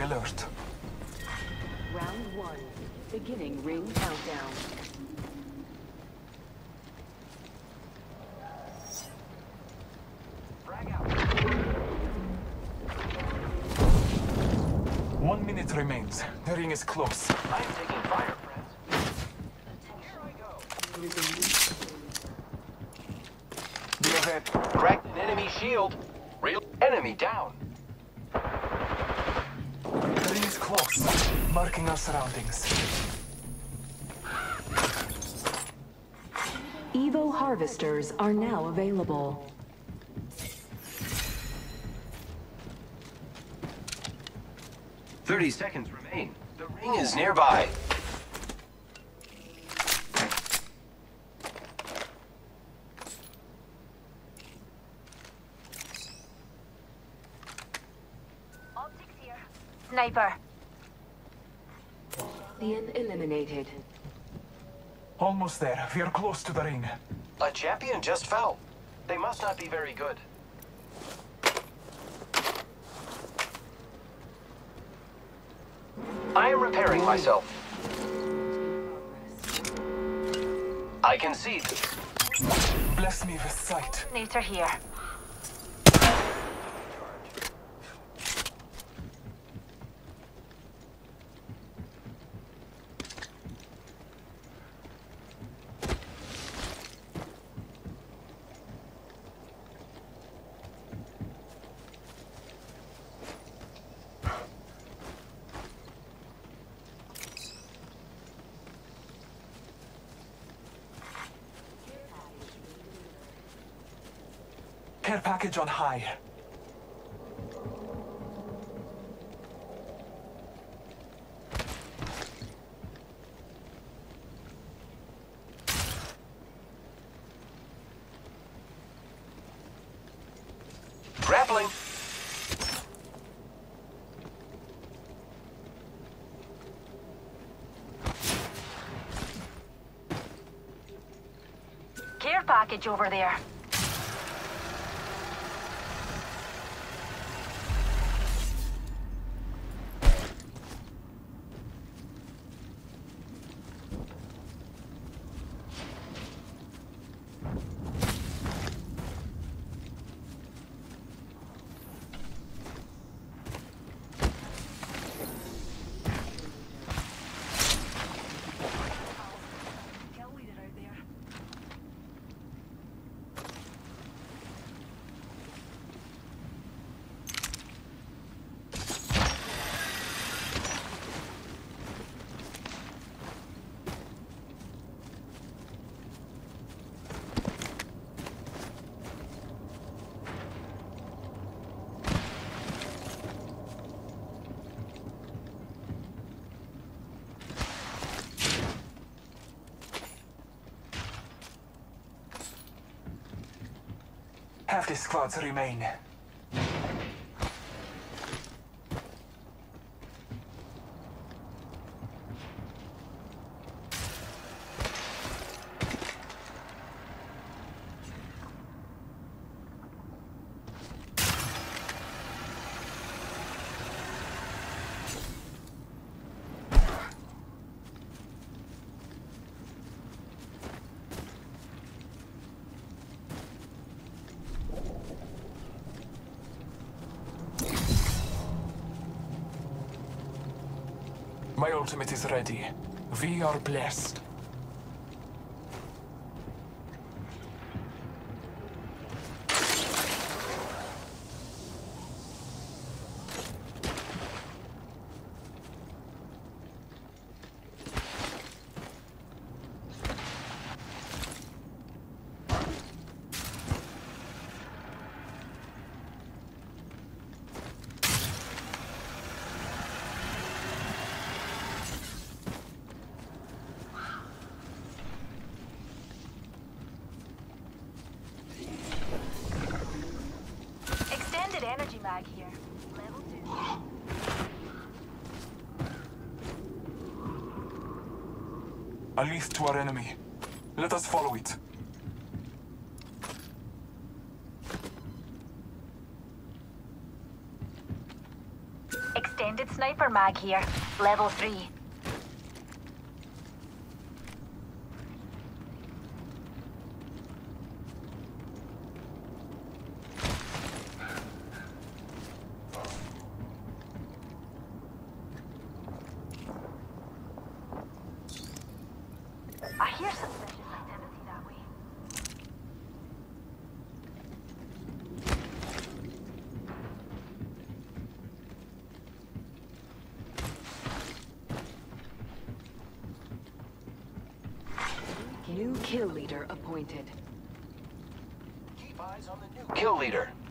alert. Round 1. Beginning ring countdown. Frag out. 1 minute remains. The ring is close. I am taking fire, friends. Here I go. Be ahead. Cracked an enemy shield. Real enemy down. The ring is close. Marking our surroundings. Evo harvesters are now available. "30 seconds remain. The ring is nearby." Optics here. Sniper. Champion eliminated. Almost there. We are close to the ring. A champion just fell. They must not be very good. I am repairing myself. I can see. Bless me with sight. Nature here. Care package on high. Grappling. Care package over there. Kill leader out there. Half the squads remain. My ultimate is ready. We are blessed. Extended energy mag here. Level 2. A lead to our enemy. Let us follow it. Extended sniper mag here. Level 3. I hear suspicious activity that way. New kill leader appointed. Keep eyes on the new kill leader.